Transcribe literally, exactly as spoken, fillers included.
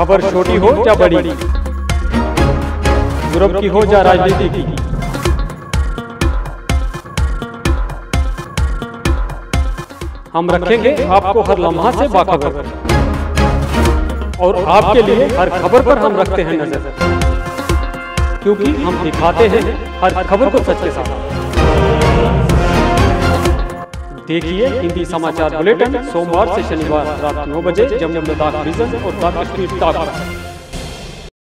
खबर छोटी हो या बड़ी, यूरोप की हो या राजनीति की, हम रखेंगे आपको हर लम्हा से बाखबर और आपके लिए हर खबर पर हम रखते हैं नजर, क्योंकि हम दिखाते हैं हर खबर को सच के साथ। देखिए हिंदी समाचार बुलेटिन सोमवार से शनिवार रात नौ बजे जमुना दाख विजन और दाख स्ट्रीट टॉक।